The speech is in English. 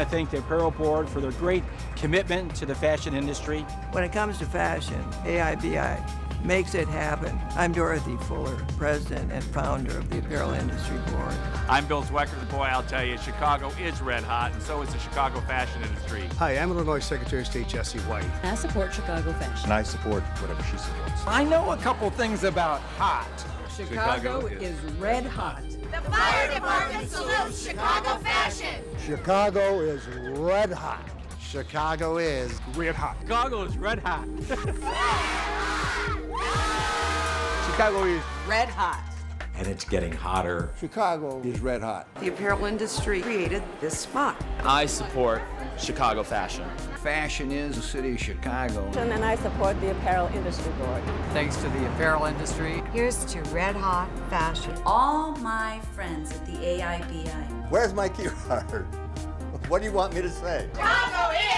to thank the Apparel Board for their great commitment to the fashion industry. When it comes to fashion, AIBI makes it happen. I'm Dorothy Fuller, President and Founder of the Apparel Industry Board. I'm Bill Zwecker. Boy, I'll tell you, Chicago is red hot, and so is the Chicago fashion industry. Hi, I'm Illinois Secretary of State Jesse White. I support Chicago fashion. And I support whatever she supports. I know a couple things about hot. Chicago is red hot. The fire department salutes Chicago fashion. Chicago is red hot. Chicago is Red hot. Chicago is red hot. Chicago is Red hot. And it's getting hotter. Chicago is red hot. the apparel industry created this spot. I support Chicago fashion. Fashion is the city of Chicago. And I support the Apparel Industry Board. Thanks to the apparel industry. Here's to red hot fashion. All my friends at the AIBI. Where's my key card? What do you want me to say? Chicago is